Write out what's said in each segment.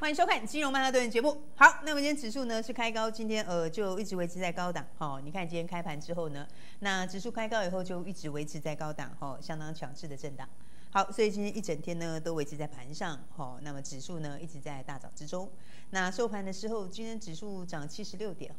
欢迎收看金融曼哈顿节目。好，那么今天指数呢是开高，今天就一直维持在高档。你看今天开盘之后呢，那指数开高以后就一直维持在高档，相当强势的震荡。好，所以今天一整天呢都维持在盘上，那么指数呢一直在大涨之中。那收盘的时候，今天指数涨76点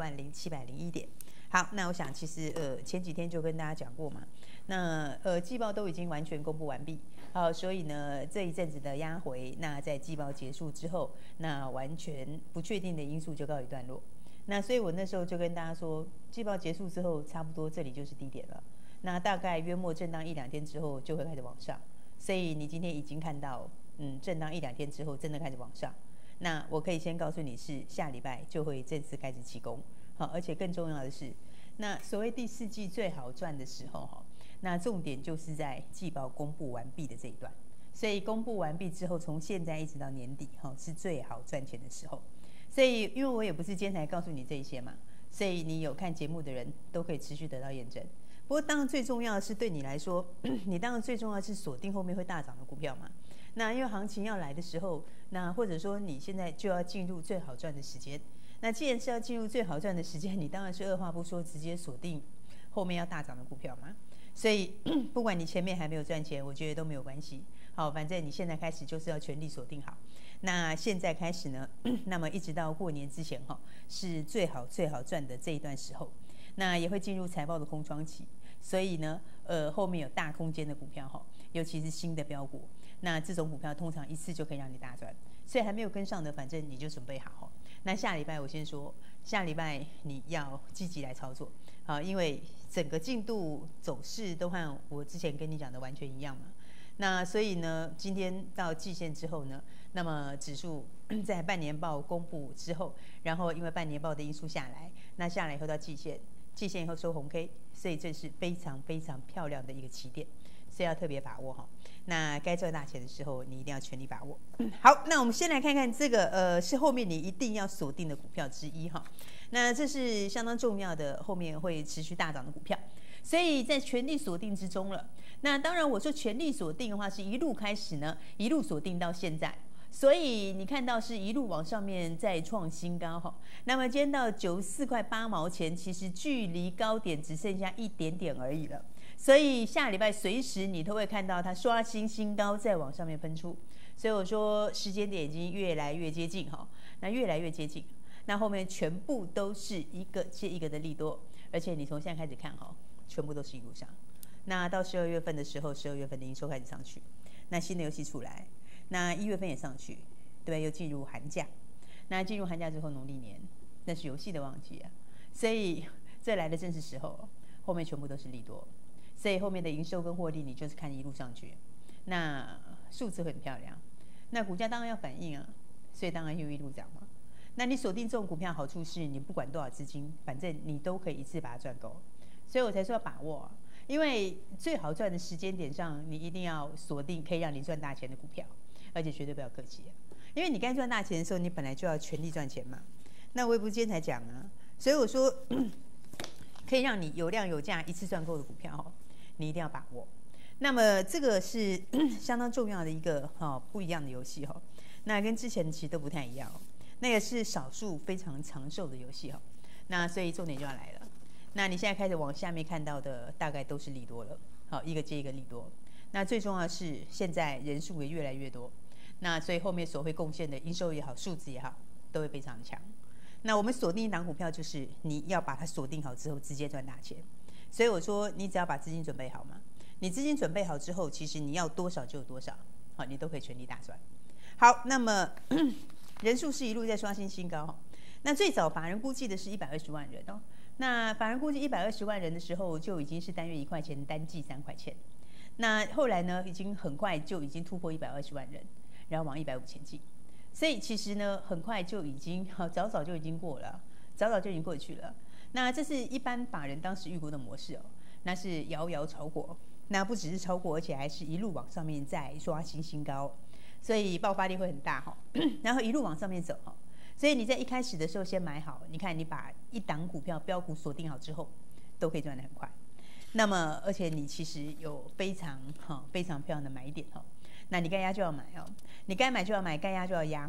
，10701点。好，那我想其实前几天就跟大家讲过嘛，那季报都已经完全公布完毕，所以呢这一阵子的压回，那在季报结束之后，那完全不确定的因素就告一段落。那所以我那时候就跟大家说，季报结束之后，差不多这里就是低点了。那大概约莫震荡1-2天之后就会开始往上，所以你今天已经看到，震荡1-2天之后真的开始往上。那我可以先告诉你是下礼拜就会正式开始起攻，好，而且更重要的是，那所谓第4季最好赚的时候，那重点就是在季报公布完毕的这一段。所以公布完毕之后，从现在一直到年底，是最好赚钱的时候。所以因为我也不是今天才告诉你这一些嘛，所以你有看节目的人都可以持续得到验证。不过当然最重要的是对你来说，你当然最重要的是锁定后面会大涨的股票嘛。那因为行情要来的时候，那或者说你现在就要进入最好赚的时间。那既然是要进入最好赚的时间，你当然是二话不说直接锁定后面要大涨的股票嘛。所以不管你前面还没有赚钱，我觉得都没有关系。好，反正你现在开始就是要全力锁定好。那现在开始呢，那么一直到过年之前是最好赚的这一段时候。那也会进入财报的空窗期，所以呢，后面有大空间的股票尤其是新的标股，那这种股票通常一次就可以让你大赚。所以还没有跟上的，反正你就准备好那下礼拜我先说，下礼拜你要积极来操作，因为整个进度走势都和我之前跟你讲的完全一样嘛。那所以呢，今天到季线之后呢，那么指数在半年报公布之后，然后因为半年报的因素下来，那下来以后到季线。季线以后收红 K， 所以这是非常非常漂亮的一个起点，所以要特别把握那该赚大钱的时候，你一定要全力把握。好，那我们先来看看这个是后面你一定要锁定的股票之一那这是相当重要的，后面会持续大涨的股票，所以在全力锁定之中了。那当然我说全力锁定的话，是一路开始呢，一路锁定到现在。所以你看到是一路往上面再创新高那么今天到94块8毛钱，其实距离高点只剩下一点点而已了。所以下礼拜随时你都会看到它刷新高，再往上面喷出。所以我说时间点已经越来越接近那越来越接近，那后面全部都是一个接一个的利多，而且你从现在开始看全部都是一路上。那到12月份的时候，12月份的营收开始上去，那新的游戏出来。那1月份也上去，对，又进入寒假。那进入寒假之后，农历年那是游戏的旺季啊，所以这来的正是时候，后面全部都是利多，所以后面的营收跟获利，你就是看一路上去，那数字会很漂亮，那股价当然要反应啊，所以当然又一路涨嘛。那你锁定这种股票，好处是你不管多少资金，反正你都可以一次把它赚够，所以我才说要把握因为最好赚的时间点上，你一定要锁定可以让你赚大钱的股票。而且绝对不要客气因为你该赚大钱的时候，你本来就要全力赚钱嘛。那我也不是今天才讲啊，所以我说可以让你有量有价一次赚够的股票你一定要把握。那么这个是相当重要的一个不一样的游戏那跟之前其实都不太一样那也是少数非常长寿的游戏那所以重点就要来了。那你现在开始往下面看到的大概都是利多了，一个接一个利多。那最重要的是现在人数也越来越多。那所以后面所会贡献的营收也好，数字也好，都会非常强。那我们锁定一档股票，就是你要把它锁定好之后，直接赚大钱。所以我说，你只要把资金准备好嘛，你资金准备好之后，其实你要多少就有多少，你都可以全力大赚。好，那么人数是一路在刷新高那最早法人估计的是120万人那法人估计120万人的时候，就已经是单月1块钱，单季3块钱。那后来呢，已经很快就已经突破120万人。然后往150前进，所以其实呢，很快就已经早就已经过了，早就已经过去了。那这是一般法人当时预估的模式那是遥遥超过，那不只是超过，而且还是一路往上面再刷新高，所以爆发力会很大然后一路往上面走所以你在一开始的时候先买好，你看你把一档股票标股锁定好之后，都可以赚得很快。那么而且你其实有非常漂亮的买点那你该压就要买你该买就要买，该压就要压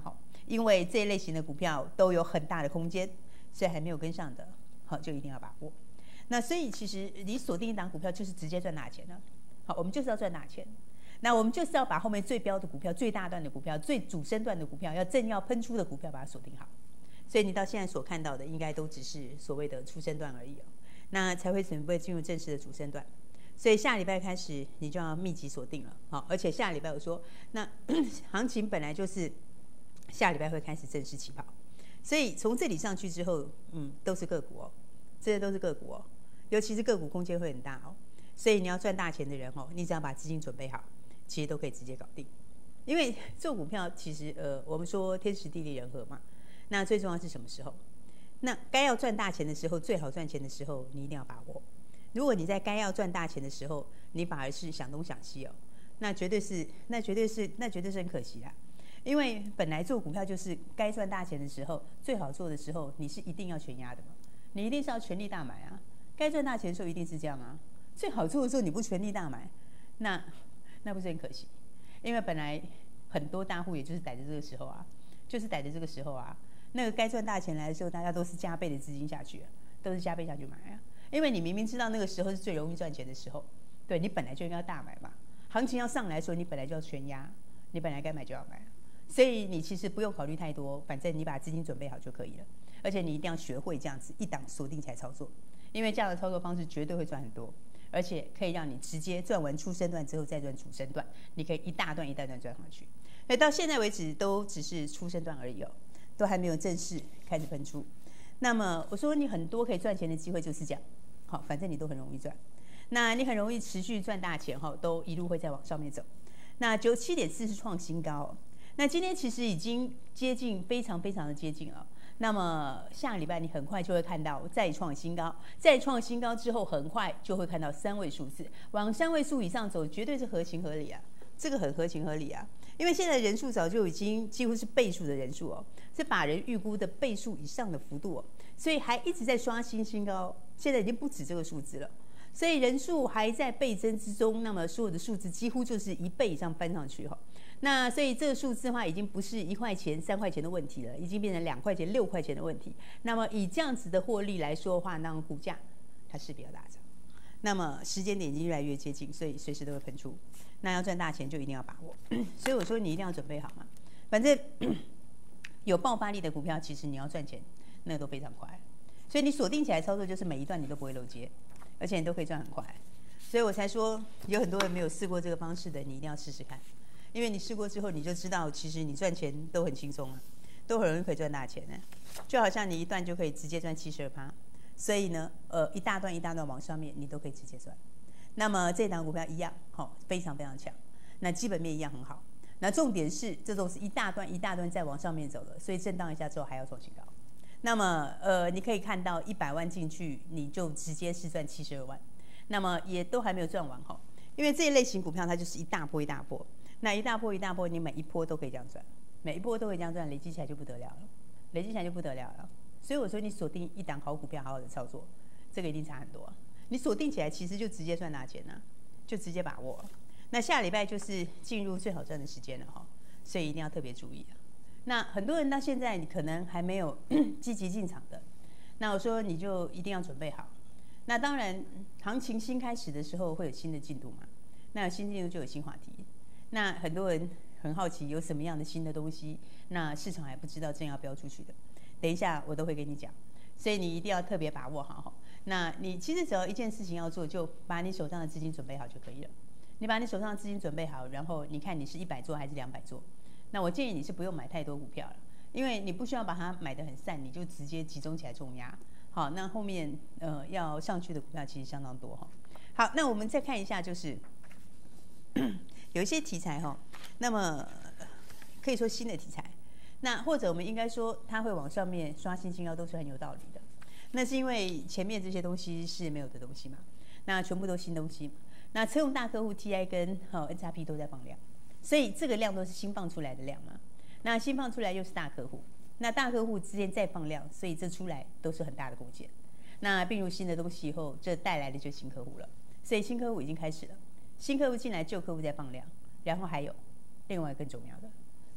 因为这一类型的股票都有很大的空间，所以还没有跟上的，好就一定要把握。那所以其实你锁定一档股票就是直接赚大钱了。好，我们就是要赚大钱。那我们就是要把后面最标的股票、最大段的股票、最主升段的股票、正要喷出的股票把它锁定好。所以你到现在所看到的，应该都只是所谓的初升段而已哦。那才会准备进入正式的主升段。所以下礼拜开始你就要密集锁定了。好，而且下礼拜我说，那行情本来就是下礼拜会开始正式起跑。所以从这里上去之后，都是个股哦，这些都是个股哦，尤其是个股空间会很大哦。所以你要赚大钱的人哦，你只要把资金准备好，其实都可以直接搞定。因为做股票其实我们说天时地利人和嘛，那最重要是什么时候？那该要赚大钱的时候，最好赚钱的时候，你一定要把握。如果你在该要赚大钱的时候，你反而是想东想西哦，那绝对是很可惜啦。因为本来做股票就是该赚大钱的时候，最好做的时候，你是一定要全压的嘛，你一定是要全力大买啊。该赚大钱的时候一定是这样啊。最好做的时候你不全力大买，那不是很可惜？因为本来很多大户也就是逮着这个时候啊，那个该赚大钱来的时候，大家都是加倍的资金下去，都是加倍下去买啊。因为你明明知道那个时候是最容易赚钱的时候，对你本来就应该大买嘛。行情要上来的时候，你本来就要全压，你本来该买就要买，所以你其实不用考虑太多，反正你把资金准备好就可以了。而且你一定要学会这样子一档锁定起来操作，因为这样的操作方式绝对会赚很多。而且可以让你直接赚完初升段之后再赚主升段，你可以一大段一大段赚上去。所以到现在为止都只是初升段而已哦，都还没有正式开始喷出。那么我说你很多可以赚钱的机会就是这样，好，反正你都很容易赚，那你很容易持续赚大钱哈，都一路会再往上面走。那97.4是创新高哦，那今天其实已经接近非常非常的接近了。那么下个礼拜你很快就会看到再创新高，再创新高之后很快就会看到3位数字，往3位数以上走绝对是合情合理啊，这个很合情合理啊，因为现在人数早就已经几乎是倍数的人数哦，是法人预估的倍数以上的幅度哦，所以还一直在刷新高，现在已经不止这个数字了，所以人数还在倍增之中，那么所有的数字几乎就是1倍以上翻上去哈。那所以这个数字的话，已经不是1块钱、3块钱的问题了，已经变成2块钱、6块钱的问题。那么以这样子的获利来说的话，那股价它势必要大涨。那么时间点已经越来越接近，所以随时都会喷出。那要赚大钱就一定要把握。所以我说你一定要准备好嘛。反正有爆发力的股票，其实你要赚钱，那个都非常快。所以你锁定起来操作，就是每一段你都不会漏接，而且你都可以赚很快。所以我才说，有很多人没有试过这个方式的，你一定要试试看。因为你试过之后，你就知道，其实你赚钱都很轻松了，都很容易可以赚大钱呢。就好像你一段就可以直接赚72%，所以呢，一大段一大段往上面，你都可以直接赚。那么这档股票一样，非常非常强，那基本面一样很好。那重点是，这种是一大段一大段再往上面走的，所以震荡一下之后还要创新高。那么你可以看到100万进去，你就直接是赚72万，那么也都还没有赚完哈，因为这一类型股票它就是一大波一大波。那一大波一大波，你每一波都可以这样赚，每一波都可以这样赚，累积起来就不得了了，所以我说你锁定一档好股票，好好的操作，这个一定差很多。你锁定起来，其实就直接赚大钱了，就直接把握。那下礼拜就是进入最好赚的时间了哈，所以一定要特别注意。那很多人到现在你可能还没有积极进场的，那我说你就一定要准备好。那当然，行情新开始的时候会有新的进度嘛，那有新进度就有新话题。那很多人很好奇有什么样的新的东西，那市场还不知道正要标出去的，等一下我都会跟你讲，所以你一定要特别把握好。那你其实只要一件事情要做，就把你手上的资金准备好就可以了。你把你手上的资金准备好，然后你看你是100做还是200做。那我建议你是不用买太多股票了，因为你不需要把它买得很散，你就直接集中起来重压。好，那后面要上去的股票其实相当多哈。好，那我们再看一下就是。有一些题材哈，那么可以说新的题材，那或者我们应该说它会往上面刷新高都是很有道理的。那是因为前面这些东西是没有的东西嘛，那全部都新东西嘛。那车用大客户 TI 跟NXP 都在放量，所以这个量都是新放出来的量嘛。那新放出来又是大客户，那大客户之间再放量，所以这出来都是很大的贡献。那并入新的东西以后，这带来的就是新客户了，所以新客户已经开始了。新客户进来，旧客户在放量，然后还有另外更重要的，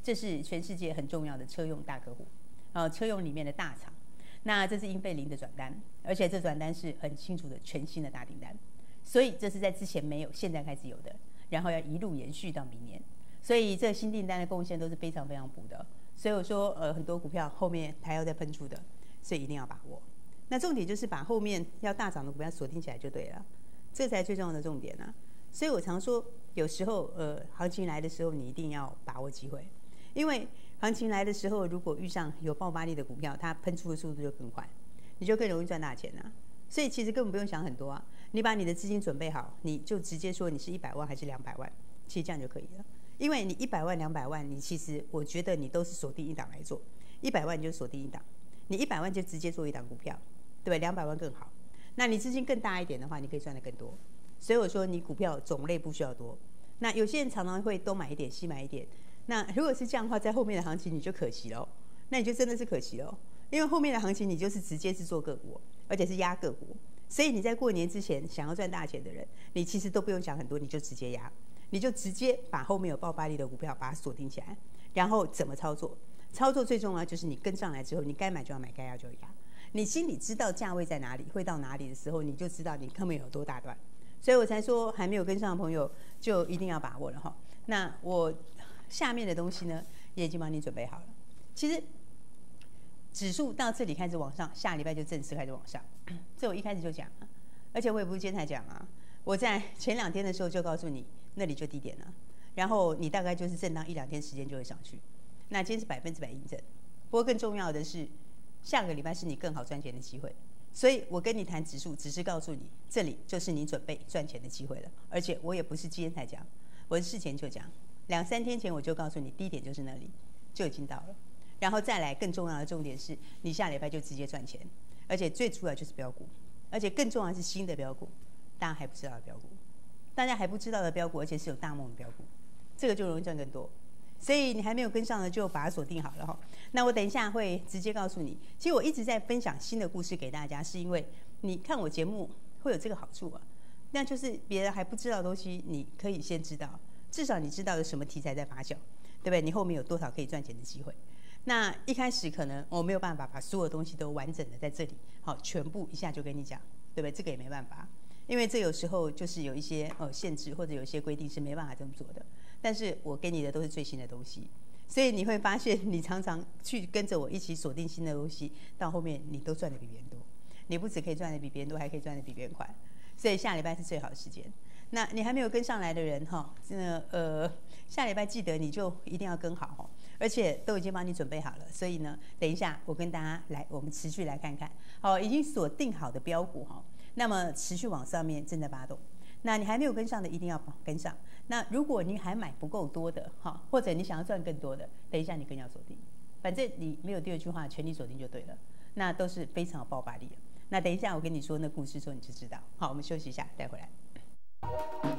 这是全世界很重要的车用大客户，车用里面的大厂。那这是英飞凌的转单，而且这转单是很清楚的全新的大订单，所以这是在之前没有，现在开始有的，然后要一路延续到明年，所以这新订单的贡献都是非常非常补的。所以我说，很多股票后面还要再喷出的，所以一定要把握。那重点就是把后面要大涨的股票锁定起来就对了，这才最重要的重点啊。所以我常说，有时候行情来的时候，你一定要把握机会，因为行情来的时候，如果遇上有爆发力的股票，它喷出的速度就更快，你就更容易赚大钱啊。所以其实根本不用想很多啊，你把你的资金准备好，你就直接说你是100万还是200万，其实这样就可以了。因为你100万、200万，你其实我觉得你都是锁定一档来做，100万你就锁定一档，你100万就直接做一档股票，对吧？200万更好。那你资金更大一点的话，你可以赚得更多。所以我说你股票种类不需要多。那有些人常常会东买一点西买一点，那如果是这样的话，在后面的行情你就可惜了，那你就真的是可惜了，因为后面的行情你就是直接是做个股，而且是压个股，所以你在过年之前想要赚大钱的人，你其实都不用想很多，你就直接压，你就直接把后面有爆发力的股票把它锁定起来，然后怎么操作？操作最重要就是你跟上来之后，你该买就要买，该压就要压，你心里知道价位在哪里，会到哪里的时候，你就知道你后面有多大段。所以我才说还没有跟上的朋友就一定要把握了哈。那我下面的东西呢也已经帮你准备好了。其实指数到这里开始往上，下礼拜就正式开始往上，这我一开始就讲了，而且我也不是今天才讲啊，我在前2天的时候就告诉你那里就低点了，然后你大概就是震荡1-2天时间就会上去。那今天是100%印证，不过更重要的是下个礼拜是你更好赚钱的机会。所以我跟你谈指数，只是告诉你这里就是你准备赚钱的机会了。而且我也不是今天才讲，我是事前就讲，2-3天前我就告诉你，低点就是那里，就已经到了。然后再来更重要的重点是，你下礼拜就直接赚钱，而且最主要就是标股，而且更重要的是新的标股，大家还不知道的标股，大家还不知道的标股，而且是有大梦的标股，这个就容易赚更多。所以你还没有跟上的，就把它锁定好了哈。那我等一下会直接告诉你，其实我一直在分享新的故事给大家，是因为你看我节目会有这个好处啊，那就是别人还不知道的东西，你可以先知道，至少你知道有什么题材在发酵，对不对？你后面有多少可以赚钱的机会？那一开始可能我没有办法把所有东西都完整的在这里，好，全部一下就跟你讲，对不对？这个也没办法，因为这有时候就是有一些限制或者有一些规定是没办法这么做的。但是我给你的都是最新的东西，所以你会发现你常常去跟着我一起锁定新的东西，到后面你都赚得比别人多，你不只可以赚得比别人多，还可以赚得比别人快。所以下礼拜是最好的时间。那你还没有跟上来的人哈，下礼拜记得你就一定要跟好哈，而且都已经帮你准备好了。所以呢，等一下我跟大家来，我们持续来看看，好，已经锁定好的标股哈，那么持续往上面正在发动。那你还没有跟上的，一定要跟上。那如果你还买不够多的哈，或者你想要赚更多的，等一下你更要锁定。反正你没有第二句话，全力锁定就对了。那都是非常有爆发力的。那等一下我跟你说那故事之后你就知道。好，我们休息一下，待会来。